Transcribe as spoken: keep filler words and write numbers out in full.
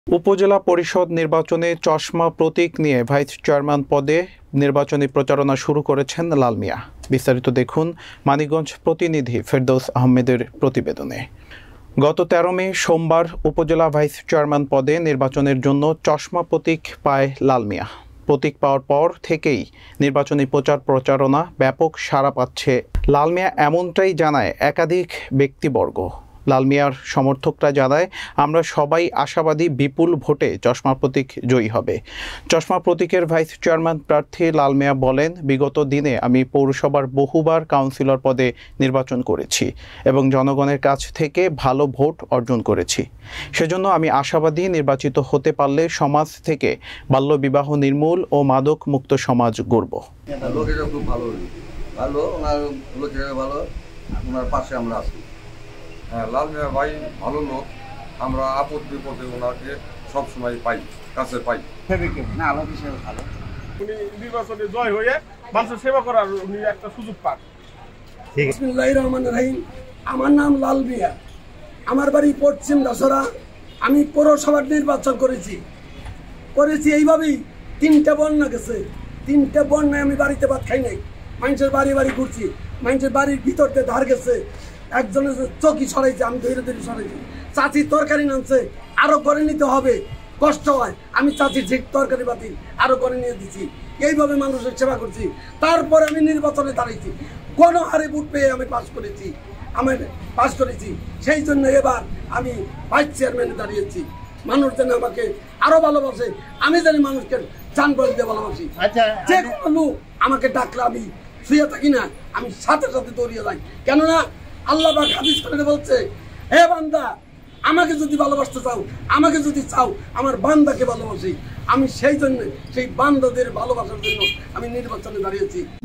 উপজেলা পরিষদ নির্বাচনে চশমা প্রতীক নিয়ে ভাইস চেয়ারম্যান পদে নির্বাচনী প্রচারণা শুরু করেছেন লাল মিয়া। বিস্তারিত দেখুন মানিকগঞ্জ প্রতিনিধি ফেরদৌস আহমেদের প্রতিবেদনে। গত তেরো মে সোমবার উপজেলা ভাইস চেয়ারম্যান পদে নির্বাচনের জন্য চশমা প্রতীক পায় লাল মিয়া। প্রতীক পাওয়ার পর থেকেই নির্বাচনী প্রচার প্রচারণা ব্যাপক সাড়া পাচ্ছে। লাল মিয়া এমনটাই জানায় একাধিক ব্যক্তিবর্গ। লাল মিয়ার সমর্থকরা জানায়, আমরা সবাই আশাবাদী বিপুল ভোটে চশমা প্রতীক জয়ী হবে। চশমা প্রতীকের ভাইস চেয়ারম্যান প্রার্থী লাল মিয়া বলেন, বিগত দিনে আমি পৌরসভার বহুবার কাউন্সিলর পদে নির্বাচন করেছি এবং জনগণের কাছ থেকে ভালো ভোট অর্জন করেছি। সেজন্য আমি আশাবাদী নির্বাচিত হতে পারলে সমাজ থেকে বাল্যবিবাহ নির্মূল ও মাদক মুক্ত সমাজ গড়ব। হ্যাঁ, লাল মিয়া ভাই ভালো লোক, আমরা আপদ বিপদে ওনাকে সবসময় পাই, কাছে পাই। উনি নির্বাচনে জয় হয়ে মানুষের সেবা করার উনি একটা সুযোগ পান। বিসমিল্লাহির রহমানির রহিম। আমার নাম লাল মিয়া, আমার বাড়ি পশ্চিম দশরা। আমি পৌরসভার নির্বাচন করেছি করেছি এইভাবেই তিনটা বন্যা গেছে। তিনটা বন্যায় আমি বাড়িতে ভাত খাই নাই, মানুষের বাড়ি বাড়ি ঘুরছি, মানুষের বাড়ির ভিতর দিয়ে ধার গেছে। একজনের চকি সরাইছে, আমি ধীরে ধীরে সরাইছি। চাচির তরকারি নামছে, আরো করে নিতে হবে, কষ্ট হয়। আমি চাচির ঠিক তরকারি বাতি আরো করে নিয়ে দিচ্ছি। এইভাবে মানুষের সেবা করছি। তারপরে আমি নির্বাচনে দাঁড়িয়েছি, গণহারে ভোট পেয়ে আমি পাস করেছি আমি পাস করেছি সেই জন্য এবার আমি ভাইস চেয়ারম্যানে দাঁড়িয়েছি। মানুষ যেন আমাকে আরো ভালোবাসে, আমি জানি মানুষকে চান করে দিয়ে ভালোবাসি। যে কোনো লোক আমাকে ডাকলে আমি শুয়ে থাকি না, আমি সাথে সাথে দৌড়িয়ে যাই। কেননা আল্লাহ পাক হাদিস করে বলছে, হে বান্দা, আমাকে যদি ভালোবাসতে চাও, আমাকে যদি চাও, আমার বান্দাকে ভালোবাসি। আমি সেই জন্য সেই বান্দাদের ভালোবাসার জন্য আমি নির্বাচনে দাঁড়িয়েছি।